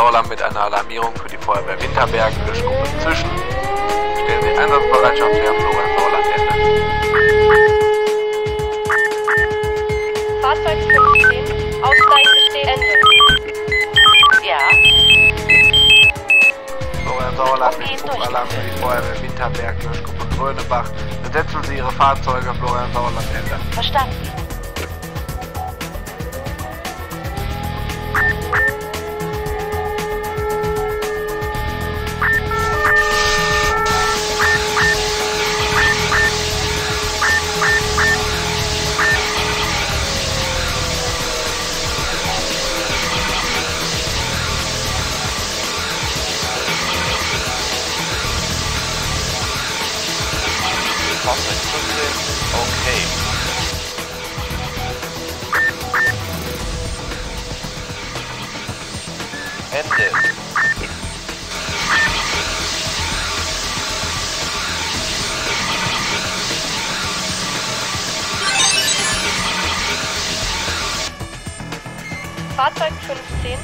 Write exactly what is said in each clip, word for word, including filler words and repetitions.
Sauerland mit einer Alarmierung für die Feuerwehr Winterberg, Löschgruppe zwischen. Stellen Sie Einsatzbereitschaft her, Florian Sauerland Ende. Fahrzeug fünfzehn, Aussteigen besteht Ende. Ja. Florian Sauerland mit Funkalarm für die Feuerwehr Winterberg, Löschgruppe Grönebach. Besetzen Sie Ihre Fahrzeuge, Florian Sauerland Ende. Verstanden. Fahrzeug fünfzehn, okay. Ende. Fahrzeug fünfzehn.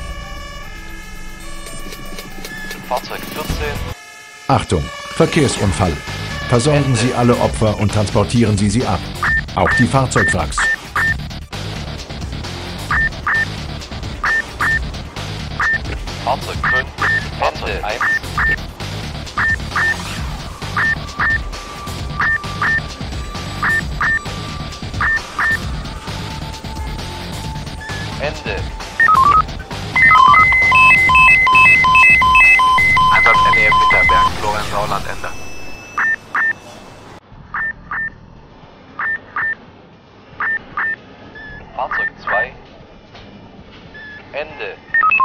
Fahrzeug vierzehn. Achtung, Verkehrsunfall. Versorgen Sie alle Opfer und transportieren Sie sie ab. Auch die Fahrzeugwracks. Fahrzeug fünf. Fahrzeug eins. Ende. Einsatz N E F Winterberg, Florian Sauerland Ende. Fahrzeug zwei. Ende.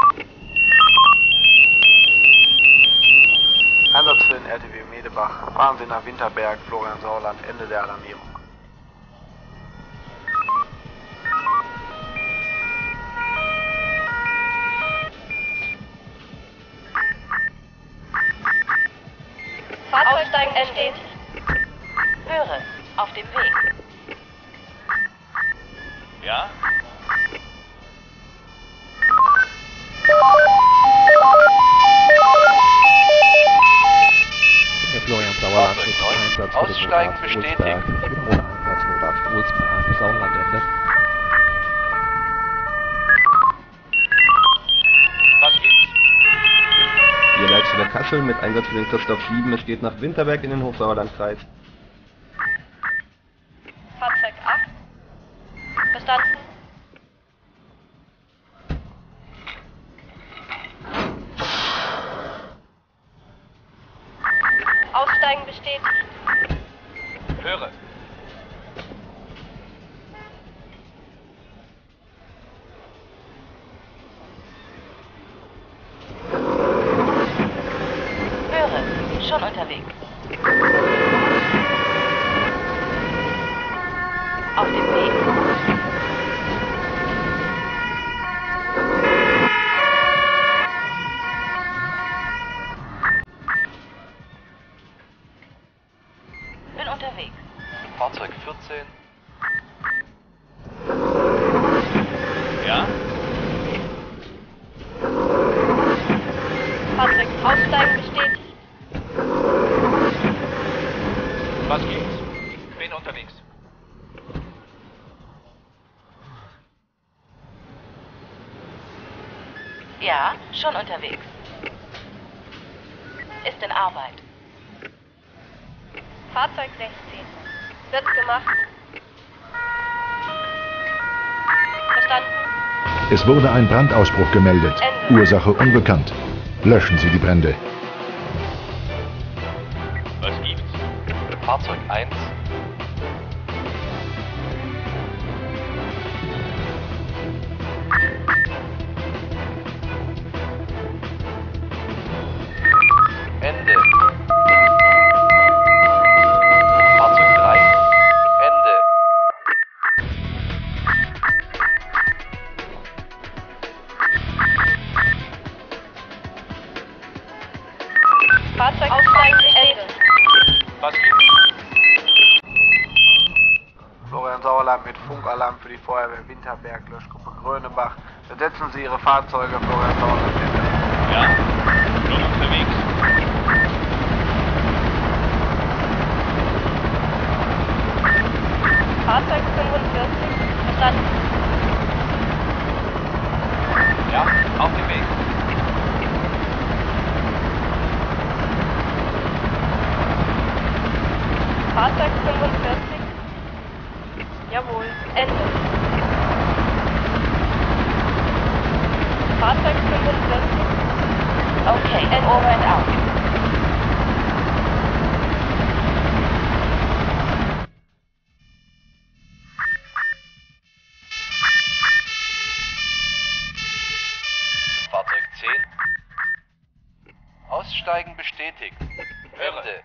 Einsatz für den R T W Medebach. Fahren Sie nach Winterberg, Florian Sauerland, Ende der Alarmierung. Aussteigen entsteht. Höre, auf dem Weg. Ja? Der Florian Sauerland Fahrzeug mit neun. Einsatz Aussteigen für den bestätigt. Olsberg. Wiederholer Einsatz Notarzt Olsberg, Sauerland Ende. Was gibt's? Hier Leitstelle Kassel mit Einsatz für den Christoph sieben. Es geht nach Winterberg in den Hochsauerlandkreis. Fahrzeug acht. Verstanden. Aussteigen bestätigt. Höre. Höre, schon unterwegs. Auf dem Weg. Bin unterwegs. Fahrzeug vierzehn. Ja? Fahrzeug aussteigen bestätigt. Was gibt's? Bin unterwegs. Ja, schon unterwegs. Ist in Arbeit. Fahrzeug sechzehn. Wird gemacht. Verstanden. Es wurde ein Brandausbruch gemeldet. Ende. Ursache unbekannt. Löschen Sie die Brände. Was gibt's? Fahrzeug eins. Ende. Fahrzeug drei. Ende. Fahrzeug aussteigen Ende. Was gibt's? Florian Sauerland mit Funkalarm für die Feuerwehr Winterberg, Löschgruppe Grönebach. Besetzen Sie Ihre Fahrzeuge, Florian Sauerland Ende. Ja, schon unterwegs. Fahrzeug fünfundvierzig, verstanden. Ja, auf dem Weg. Fahrzeug fünfundvierzig. Jawohl, Ende. Fahrzeug fünfundvierzig. Okay, and over and out. Fahrzeug zehn. Aussteigen bestätigt. Ende.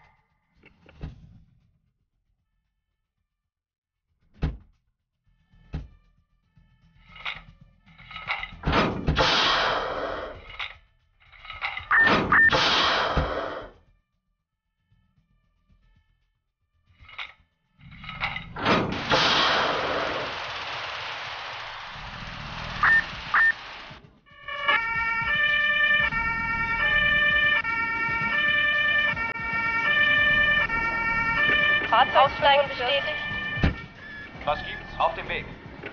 Fahrzeug Aussteigen bestätigt. Was gibt's? Auf dem Weg.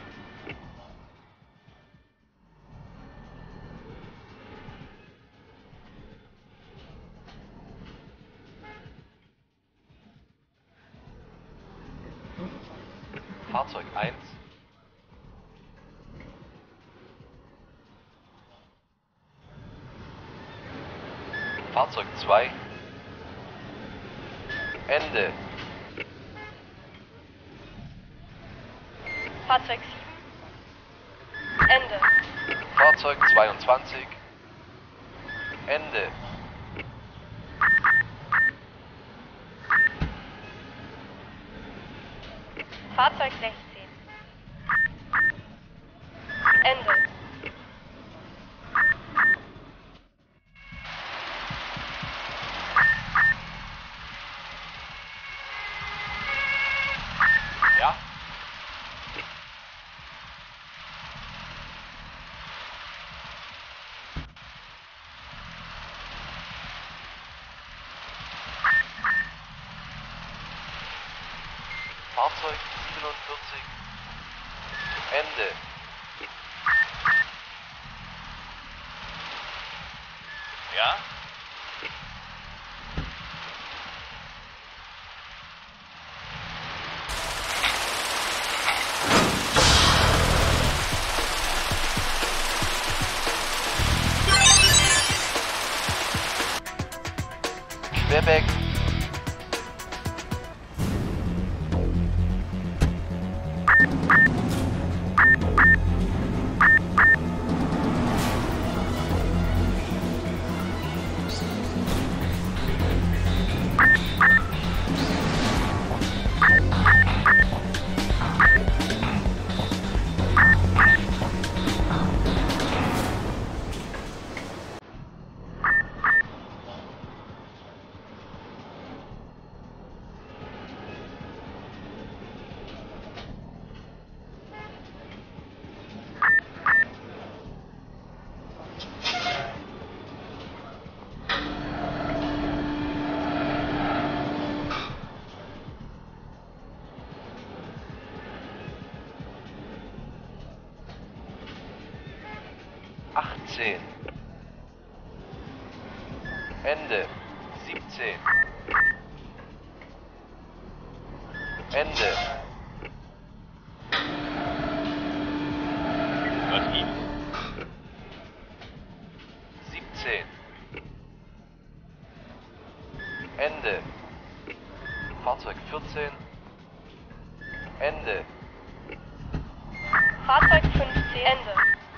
Fahrzeug eins. Fahrzeug zwei. Ende. Fahrzeug sieben. Ende. Fahrzeug zweiundzwanzig. Ende. Fahrzeug sechzehn. Ende. Ja? Fahrzeug siebenundvierzig. Ende. Ja? Quebec. achtzehn. Ende. siebzehn. Ende. Was gibt's? siebzehn. Ende. Fahrzeug vierzehn. Ende. Fahrzeug fünfzehn. Ende.